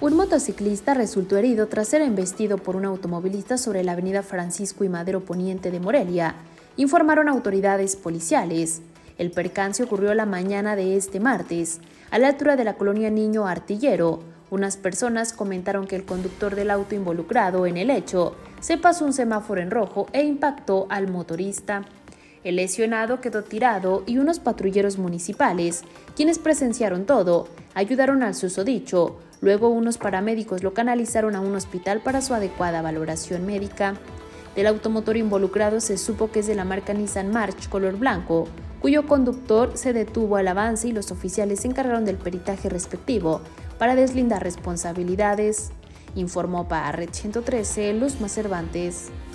Un motociclista resultó herido tras ser embestido por un automovilista sobre la avenida Francisco y Madero Poniente de Morelia, informaron autoridades policiales. El percance ocurrió la mañana de este martes, a la altura de la colonia Niño Artillero. Unas personas comentaron que el conductor del auto involucrado en el hecho se pasó un semáforo en rojo e impactó al motorista. El lesionado quedó tirado y unos patrulleros municipales, quienes presenciaron todo, ayudaron al susodicho. Luego unos paramédicos lo canalizaron a un hospital para su adecuada valoración médica. Del automotor involucrado se supo que es de la marca Nissan March color blanco, cuyo conductor se detuvo al avance y los oficiales se encargaron del peritaje respectivo para deslindar responsabilidades, informó para Red 113 Luzma Cervantes.